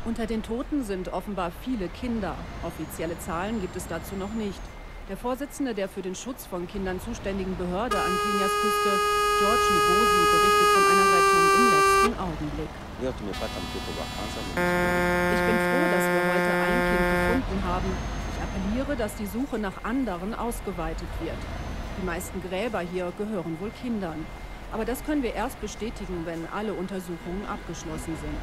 Unter den Toten sind offenbar viele Kinder. Offizielle Zahlen gibt es dazu noch nicht. Der Vorsitzende der für den Schutz von Kindern zuständigen Behörde an Kenias Küste, George Migosi, berichtet von einer Rettung im letzten Augenblick. Ich bin froh, dass wir heute ein Kind gefunden haben. Ich appelliere, dass die Suche nach anderen ausgeweitet wird. Die meisten Gräber hier gehören wohl Kindern. Aber das können wir erst bestätigen, wenn alle Untersuchungen abgeschlossen sind.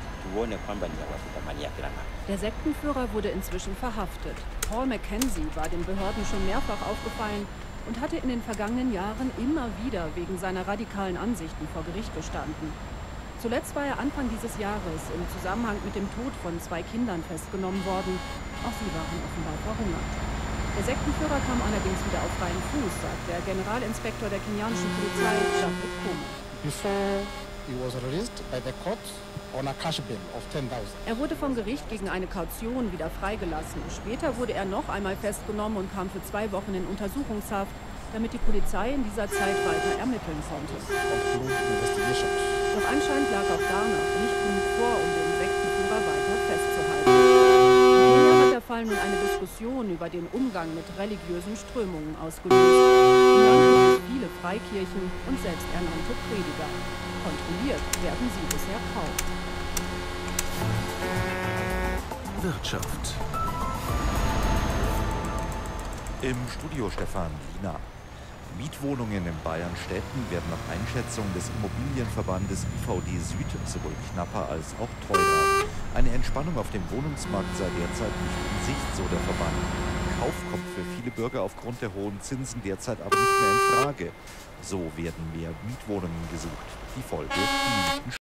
Der Sektenführer wurde inzwischen verhaftet. Paul Mackenzie war den Behörden schon mehrfach aufgefallen und hatte in den vergangenen Jahren immer wieder wegen seiner radikalen Ansichten vor Gericht gestanden. Zuletzt war er Anfang dieses Jahres im Zusammenhang mit dem Tod von 2 Kindern festgenommen worden. Auch sie waren offenbar verhungert. Der Sektenführer kam allerdings wieder auf freien Fuß, sagt der Generalinspektor der kenianischen Polizei, Japhet Koome. Before he was released by the court on a cash bail of 10,000. Er wurde vom Gericht gegen eine Kaution wieder freigelassen. Später wurde er noch einmal festgenommen und kam für 2 Wochen in Untersuchungshaft, damit die Polizei in dieser Zeit weiter ermitteln konnte. Doch anscheinend lag auch danach nicht genug vor, um den Sektenführer weiter festzuhalten. Der Fall nun eine Diskussion über den Umgang mit religiösen Strömungen ausgelöst. Im Land gibt es viele Freikirchen und selbsternannte Prediger. Kontrolliert werden sie bisher kaum. Wirtschaft. Im Studio Stefan Liener. Mietwohnungen in Bayern-Städten werden nach Einschätzung des Immobilienverbandes IVD Süd sowohl knapper als auch teurer. Eine Entspannung auf dem Wohnungsmarkt sei derzeit nicht in Sicht, so der Verband. Kauf kommt für viele Bürger aufgrund der hohen Zinsen derzeit aber nicht mehr in Frage. So werden mehr Mietwohnungen gesucht. Die Folge: die Mieten